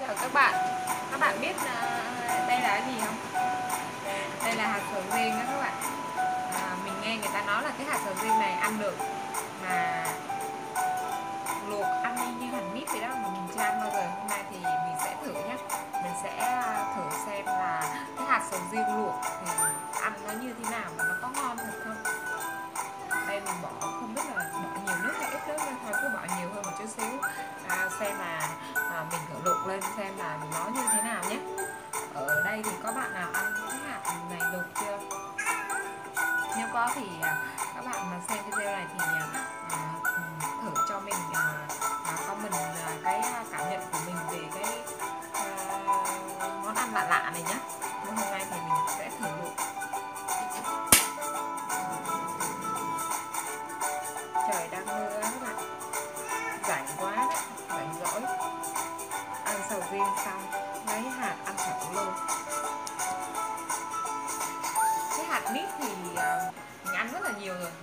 Chào các bạn biết đây là cái gì không? Đây là hạt sầu riêng đó các bạn. Mình nghe người ta nói là cái hạt sầu riêng này ăn được, mà luộc ăn y như hành mít vậy đó, mà mình chưa ăn bao giờ. Hôm nay thì mình sẽ thử nhé. Mình sẽ thử xem là cái hạt sầu riêng luộc thì ăn nó như thế nào, và nó có ngon thật không. Đây mình bỏ, không biết là bỏ nhiều nước hay ít nước, nên thôi cứ bỏ nhiều hơn một chút xíu, xem là mình thử luộc lên xem là nó như thế nào nhé. Ở đây thì có bạn nào ăn cái hạt này luộc chưa? Nếu có thì các bạn mà xem video này thì thử cho mình comment cái cảm nhận của mình về cái món ăn lạ lạ này nhé. Hôm nay thì mình sẽ thử luộc. Trời đang mưa các bạn, rảnh quá đấy, rảnh rỗi. Ăn sầu riêng xong lấy hạt ăn thử luôn. Cái hạt mít thì mình ăn rất là nhiều rồi.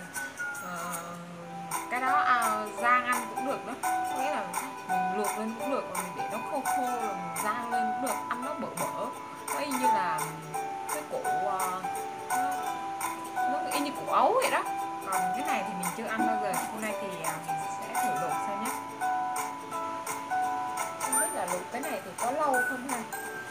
Cái đó rang ăn cũng được đó, có nghĩa là mình luộc lên cũng được, và mình để nó khô khô rồi mình rang lên cũng được, ăn nó bở bở, nó y như là cái củ nó y như củ ấu vậy đó. Còn cái này thì mình chưa ăn bao giờ. Hôm nay thì mình sẽ thử luộc xem nhé. Không biết là luộc cái này thì có lâu không ha.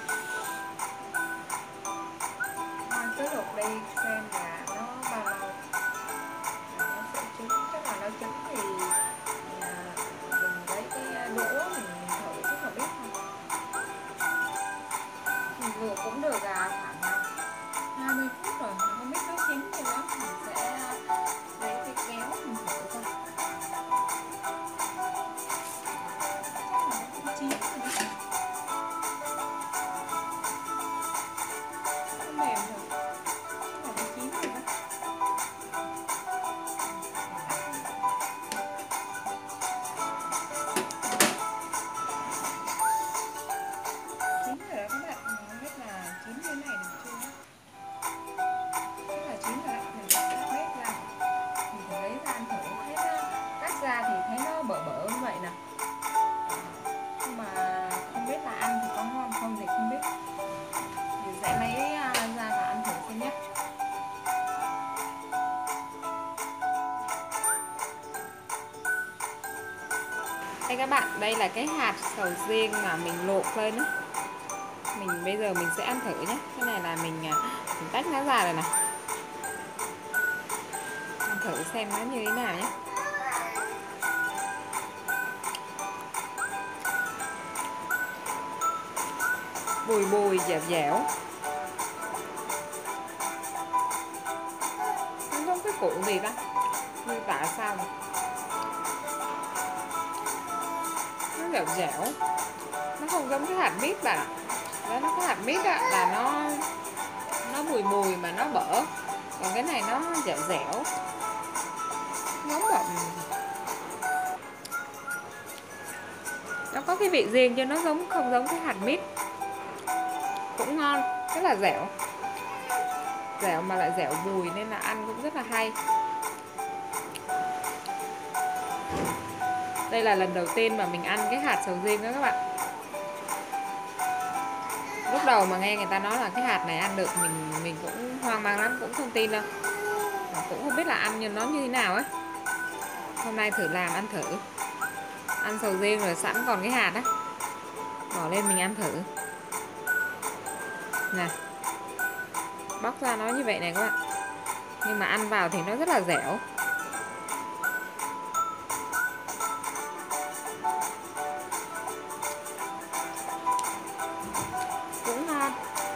Cứ luộc đi xem là nó bao lâu nó sẽ chín. Chắc là nó chín thì mình lấy cái đũa mình thử chắc là biết không. Mình luộc cũng được khoảng 20 phút rồi, mình không biết nó chín chưa lắm. Mình sẽ lấy cái kéo mình thử coi. Chắc là nó cũng chín rồi đấy. Nó mềm rồi. Chắc là nó chín rồi đó. Chín rồi đó các bạn. Mình không biết là chín như thế này được chưa. Chắc là chín rồi đấy. Mình sẽ cắt bếp ra. Mình thử lấy ra ăn thử. Thấy cắt ra thì thấy nó bở bở như vậy nè. Nhưng mà không biết là ăn thì có ngon không thì không biết. Mình sẽ lấy ra và ăn thử xem nhé. Đây các bạn, đây là cái hạt sầu riêng mà mình luộc lên á. Bây giờ mình sẽ ăn thử nhé. Cái này là mình tách nó ra rồi nè. Ăn thử xem nó như thế nào nhé. Bùi bùi dẻo dẻo. Nó giống cái củ gì ta? Như tả sao mà nó dẻo dẻo. Nó không giống cái hạt mít bạn ạ. Đó, nó có hạt mít á, là nó bùi bùi mà nó bở. Còn cái này nó dẻo dẻo, giống bọng. Nó có cái vị riêng chứ nó không giống cái hạt mít. Cũng ngon, rất là dẻo. Dẻo mà lại dẻo bùi nên là ăn cũng rất là hay. Đây là lần đầu tiên mà mình ăn cái hạt sầu riêng đó các bạn. Lúc đầu mà nghe người ta nói là cái hạt này ăn được, mình cũng hoang mang lắm, cũng không tin đâu. Cũng không biết là ăn như nó như thế nào ấy. Hôm nay thử làm ăn thử. Ăn sầu riêng rồi sẵn còn cái hạt á, bỏ lên mình ăn thử. Nè, bóc ra nó như vậy này các bạn. Nhưng mà ăn vào thì nó rất là dẻo. Cũng ngon.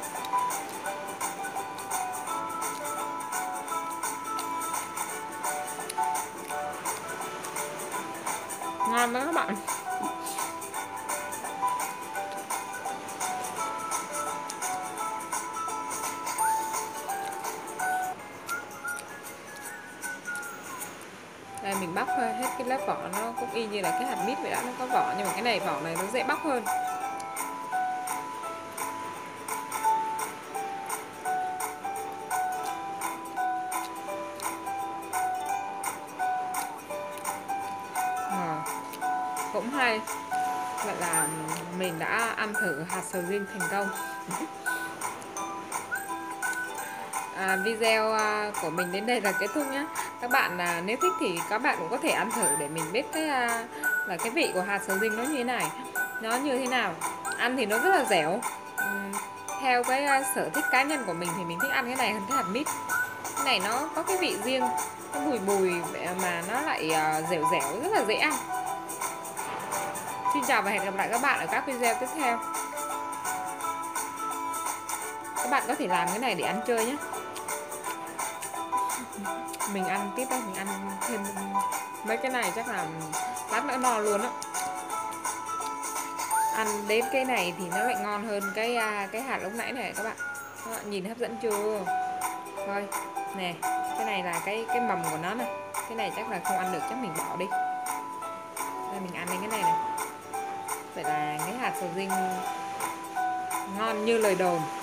Ngon lắm các bạn. Đây mình bóc hết cái lớp vỏ, nó cũng y như là cái hạt mít vậy đó, nó có vỏ nhưng mà cái này vỏ này nó dễ bóc hơn. Cũng hay. Vậy là mình đã ăn thử hạt sầu riêng thành công. Video của mình đến đây là kết thúc nhé. Các bạn nếu thích thì các bạn cũng có thể ăn thử để mình biết là cái vị của hạt sầu riêng nó như thế này, nó như thế nào. Ăn thì nó rất là dẻo. Theo cái sở thích cá nhân của mình thì mình thích ăn cái này hơn cái hạt mít. Cái này nó có cái vị riêng, nó bùi bùi mà nó lại dẻo dẻo, rất là dễ ăn. Xin chào và hẹn gặp lại các bạn ở các video tiếp theo. Các bạn có thể làm cái này để ăn chơi nhé. Mình ăn tiếp đây, mình ăn thêm mấy cái này chắc là lát nữa no luôn á. Ăn đến cái này thì nó lại ngon hơn cái hạt lúc nãy này các bạn. Đó, nhìn hấp dẫn chưa? Thôi, nè, cái này là cái mầm của nó này. Cái này chắc là không ăn được, chắc mình bỏ đi. Đây mình ăn đến cái này này. Vậy là cái hạt sầu riêng ngon như lời đồn.